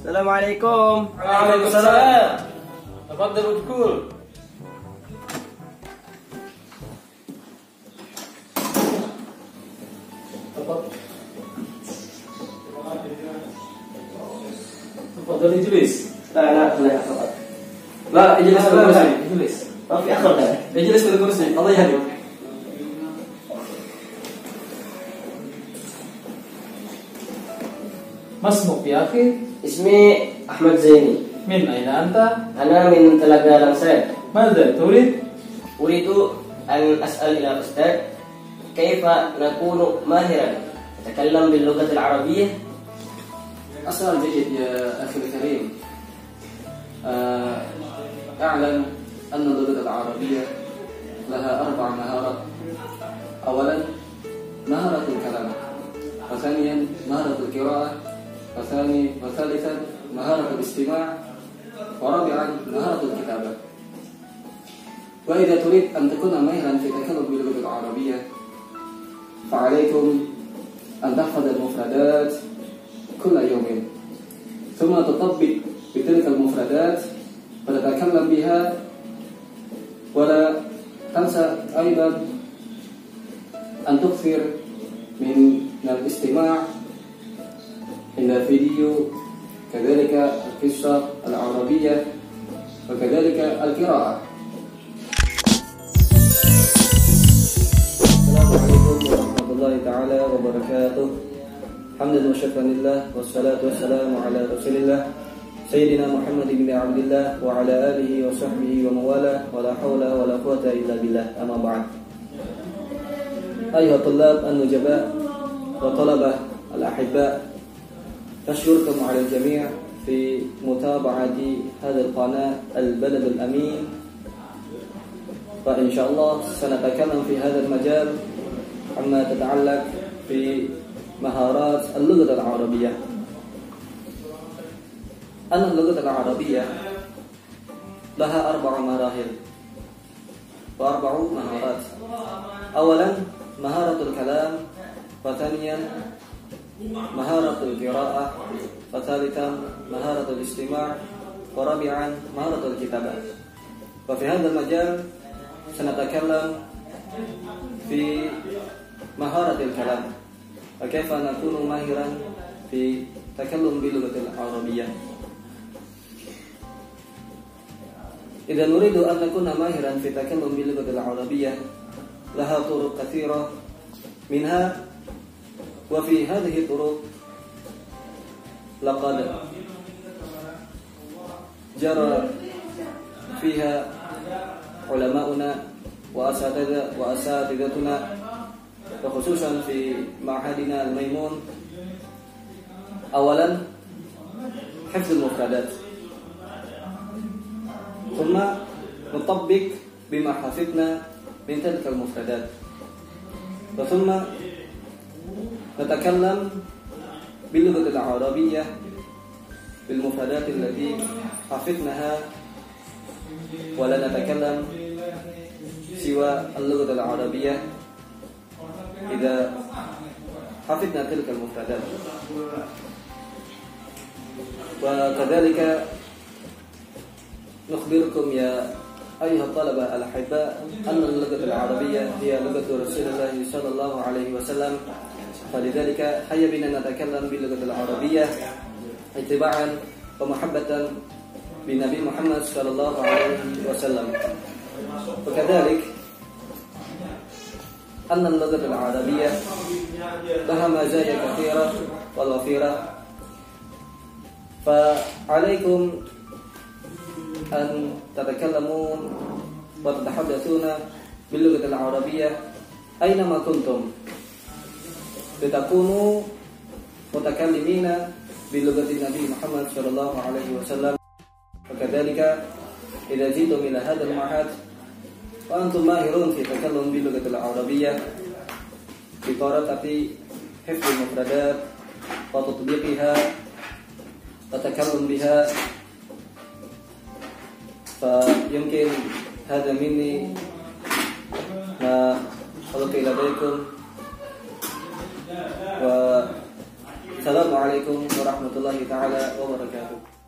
Assalamualaikum. Waalaikumsalam. Tafadhal udkhul. تفضل اجلس. لا فقط. لا اجلس بالكرسي. اجلس. ما في أخر ده. اجلس بالكرسي. الله يهديك. ما اسمك يا أخي؟ اسمي أحمد زيني. من أين أنت؟ أنا من تلقى لمسات. ماذا تريد؟ أريد أن أسأل إلى الأستاذ كيف نكون ماهرا نتكلم باللغة العربية؟ أسأل جيد يا أخي الكريم. أعلم أن اللغة العربية لها 4 مهارات. أولا مهارة الكلام، وثانيا مهارة القراءة، وثالثا مهارة الاستماع، ورابعا مهارة الكتابة. وإذا تريد أن تكون ماهرا في التكلم باللغة العربية فعليكم أن تحفظ المفردات كل يوم، ثم تطبق بتلك المفردات وتتكلم بها، ولا تنسى أيضا أن تكثر من الاستماع إلى الفيديو، كذلك القصة العربية، وكذلك القراءة. السلام عليكم ورحمة الله تعالى وبركاته. حمدا وشكرا لله، والصلاة والسلام على رسول الله سيدنا محمد بن عبد الله وعلى آله وصحبه وموالاه، ولا حول ولا قوة إلا بالله. أما بعد، أيها الطلاب النجباء وطلبة الأحباء، نشكركم على الجميع في متابعة هذه القناة البلد الأمين. فإن شاء الله سنتكلم في هذا المجال عما تتعلق في مهارات اللغة العربية. أن اللغة العربية لها 4 مراحل و4 مهارات. أولا مهارة الكلام، وثانيا مهارة القراءة، وثالثا مهارة الاستماع، ورابعا مهارة الكتابة. وفي هذا المجال سنتكلم في مهارة الكلام، وكيف نكون ماهرا في تكلم باللغة العربية. إذا نريد أن نكون ماهرا في تكلم باللغة العربية لها طرق كثيرة منها، وفي هذه الطرق لقد جرى فيها علماؤنا وأساتذتنا، وخصوصا في معهدنا الميمون. أولا حفظ المفردات، ثم نطبق بما حفظنا من تلك المفردات، وثم نتكلم باللغة العربية بالمفردات التي حفظناها، ولا نتكلم سوى اللغة العربية إذا حفظنا تلك المفردات. وكذلك نخبركم يا أيها الطلبة الأحباء أن اللغة العربية هي لغة رسول الله صلى الله عليه وسلم، فلذلك هيا بنا نتكلم باللغة العربية اتباعا ومحبة بالنبي محمد صلى الله عليه وسلم. وكذلك أن اللغة العربية لها مزايا كثيرة ووفيرة، فعليكم أن تتكلمون وتتحدثون باللغة العربية أينما كنتم، لتكونوا متكلمين بلغة النبي محمد صلى الله عليه وسلم. وكذلك إذا جئتم إلى هذا المعهد وأنتم ماهرون في التكلم باللغة العربية بطريقة حفظ المفردات وتطبيقها والتكلم بها، فيمكن هذا مني ما ألقي لديكم، Assalamualaikum warahmatullahi taala wabarakatuh.